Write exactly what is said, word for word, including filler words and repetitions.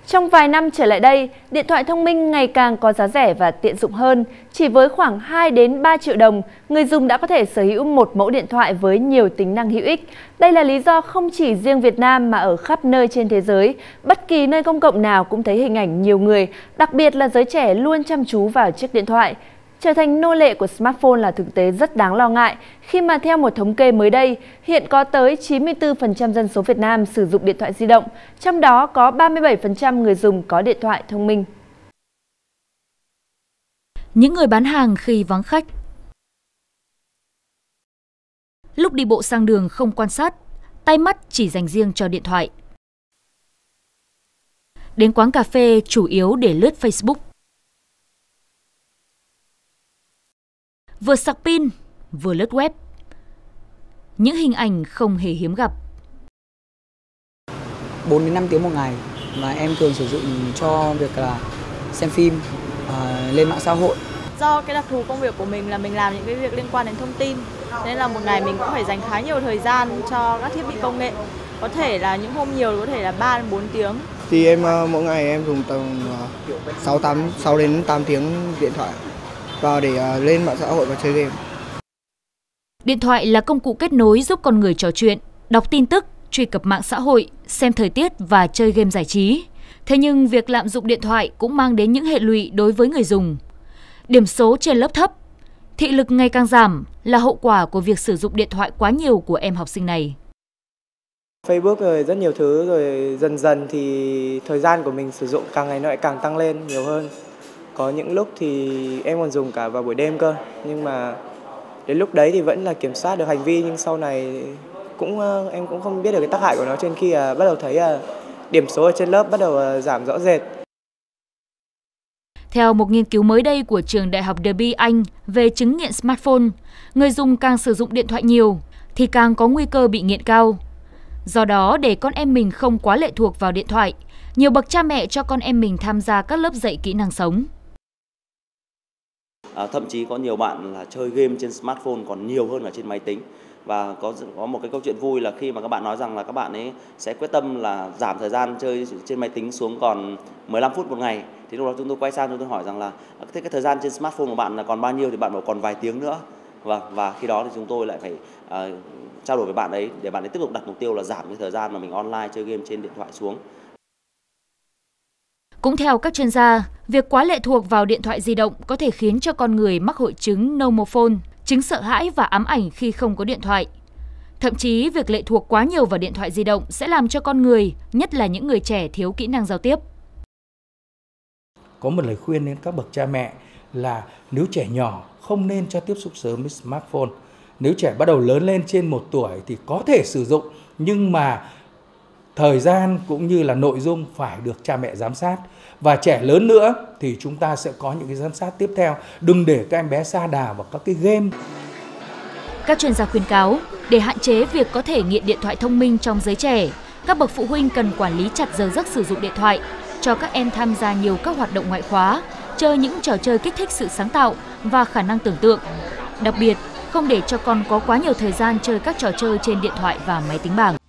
Trong vài năm trở lại đây, điện thoại thông minh ngày càng có giá rẻ và tiện dụng hơn. Chỉ với khoảng hai đến ba triệu đồng, người dùng đã có thể sở hữu một mẫu điện thoại với nhiều tính năng hữu ích. Đây là lý do không chỉ riêng Việt Nam mà ở khắp nơi trên thế giới, bất kỳ nơi công cộng nào cũng thấy hình ảnh nhiều người, đặc biệt là giới trẻ luôn chăm chú vào chiếc điện thoại. Trở thành nô lệ của smartphone là thực tế rất đáng lo ngại khi mà theo một thống kê mới đây, hiện có tới chín mươi tư phần trăm dân số Việt Nam sử dụng điện thoại di động, trong đó có ba mươi bảy phần trăm người dùng có điện thoại thông minh. Những người bán hàng khi vắng khách. Lúc đi bộ sang đường không quan sát, tay mắt chỉ dành riêng cho điện thoại. Đến quán cà phê chủ yếu để lướt Facebook. Vừa sạc pin, vừa lướt web. Những hình ảnh không hề hiếm gặp. bốn đến năm tiếng một ngày mà em thường sử dụng cho việc là xem phim, uh, lên mạng xã hội. Do cái đặc thù công việc của mình là mình làm những cái việc liên quan đến thông tin, nên là một ngày mình cũng phải dành khá nhiều thời gian cho các thiết bị công nghệ. Có thể là những hôm nhiều có thể là ba đến bốn tiếng. Thì em uh, mỗi ngày em dùng tầm uh, sáu đến tám tiếng điện thoại vào để uh, lên mạng xã hội và chơi game. Điện thoại là công cụ kết nối giúp con người trò chuyện, đọc tin tức, truy cập mạng xã hội, xem thời tiết và chơi game giải trí. Thế nhưng việc lạm dụng điện thoại cũng mang đến những hệ lụy đối với người dùng. Điểm số trên lớp thấp, thị lực ngày càng giảm là hậu quả của việc sử dụng điện thoại quá nhiều của em học sinh này. Facebook rồi rất nhiều thứ, rồi dần dần thì thời gian của mình sử dụng càng ngày nó lại càng tăng lên nhiều hơn. Có những lúc thì em còn dùng cả vào buổi đêm cơ, nhưng mà đến lúc đấy thì vẫn là kiểm soát được hành vi, nhưng sau này cũng em cũng không biết được cái tác hại của nó, trên khi à, bắt đầu thấy à, điểm số ở trên lớp bắt đầu à, giảm rõ rệt. Theo một nghiên cứu mới đây của trường Đại học Derby Anh về chứng nghiện smartphone, người dùng càng sử dụng điện thoại nhiều thì càng có nguy cơ bị nghiện cao. Do đó, để con em mình không quá lệ thuộc vào điện thoại, nhiều bậc cha mẹ cho con em mình tham gia các lớp dạy kỹ năng sống. À, thậm chí có nhiều bạn là chơi game trên smartphone còn nhiều hơn là trên máy tính. Và có có một cái câu chuyện vui là khi mà các bạn nói rằng là các bạn ấy sẽ quyết tâm là giảm thời gian chơi trên máy tính xuống còn mười lăm phút một ngày. Thì lúc đó chúng tôi quay sang chúng tôi hỏi rằng là thế cái thời gian trên smartphone của bạn là còn bao nhiêu, thì bạn bảo còn vài tiếng nữa. Và, và khi đó thì chúng tôi lại phải uh, trao đổi với bạn ấy để bạn ấy tiếp tục đặt mục tiêu là giảm cái thời gian mà mình online chơi game trên điện thoại xuống. Cũng theo các chuyên gia, việc quá lệ thuộc vào điện thoại di động có thể khiến cho con người mắc hội chứng nomophone, chứng sợ hãi và ám ảnh khi không có điện thoại. Thậm chí, việc lệ thuộc quá nhiều vào điện thoại di động sẽ làm cho con người, nhất là những người trẻ, thiếu kỹ năng giao tiếp. Có một lời khuyên đến các bậc cha mẹ là nếu trẻ nhỏ không nên cho tiếp xúc sớm với smartphone. Nếu trẻ bắt đầu lớn lên trên một tuổi thì có thể sử dụng, nhưng mà thời gian cũng như là nội dung phải được cha mẹ giám sát. Và trẻ lớn nữa thì chúng ta sẽ có những cái giám sát tiếp theo. Đừng để các em bé sa đà vào các cái game. Các chuyên gia khuyến cáo, để hạn chế việc có thể nghiện điện thoại thông minh trong giới trẻ, các bậc phụ huynh cần quản lý chặt giờ giấc sử dụng điện thoại, cho các em tham gia nhiều các hoạt động ngoại khóa, chơi những trò chơi kích thích sự sáng tạo và khả năng tưởng tượng. Đặc biệt, không để cho con có quá nhiều thời gian chơi các trò chơi trên điện thoại và máy tính bảng.